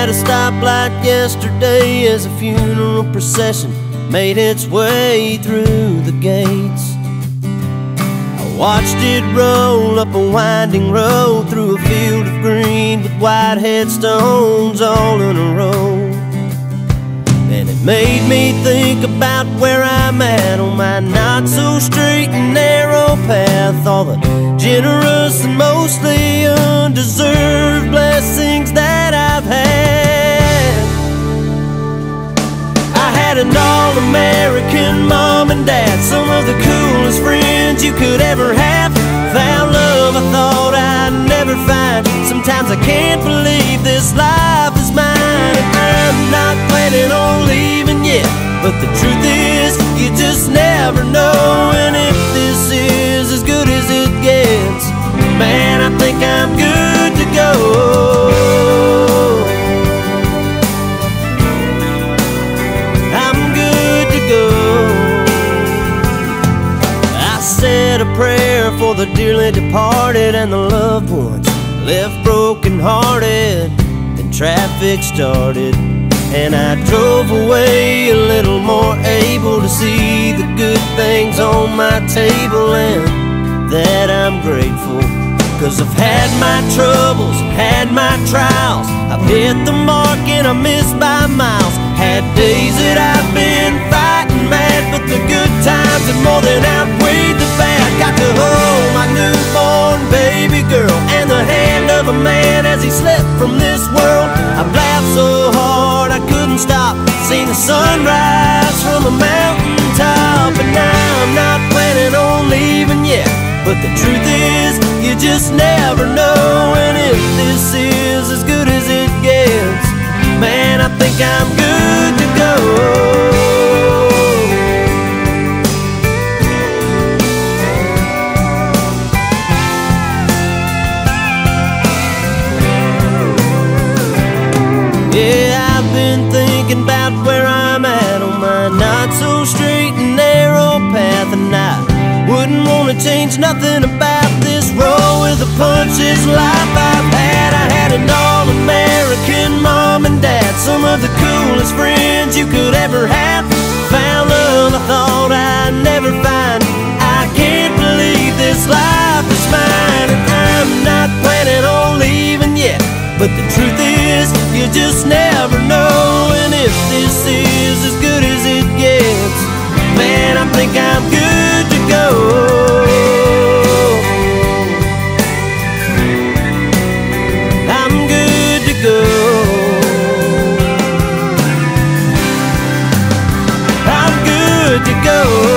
at a stoplight yesterday as a funeral procession made its way through the gates. I watched it roll up a winding road through a field of green with white headstones all in a row. And it made me think about where I'm at on my not-so-straight and narrow path. All the generous and mostly undeserved blessings that I've had. I had an all-American mom and dad, some of the coolest friends you could ever have. Found love I thought I'd never find. Sometimes I can't believe this life is mine. I'm not planning on leaving yet, but the truth is, you just never know. And if this is as good as it gets, man, I think I'm good to go. I'm good to go. I said a prayer for the dearly departed and the loved ones left broken-hearted. Then traffic started, and I drove away a little more able to see the good things on my table. And that I'm grateful, 'cause I've had my troubles, had my trials. I've hit the mark and I missed by miles. Had days that I've been fighting mad, but the good times have more than outweighed the bad. Got to hold my newborn baby girl and the hand of a man as he slept from this world. I laughed so hard I couldn't stop, seen the sunrise from a mountaintop. And now I'm not planning on leaving yet, but the truth is, you just never know. And if this is as good as it gets, man, I think I'm good to go. Yeah, I've been thinking about where I'm at on my not-so-straight and narrow path. And I wouldn't want to change nothing about this roll with the punches life I've had. I had an all-American mom and dad, some of the coolest friends you could ever have. Found love I thought I'd never find. I can't believe this life is mine. And I'm not planning on leaving yet, but the truth is, you just never know. And if this is as good as it gets, man, I think I'm good to go. I'm good to go. I'm good to go.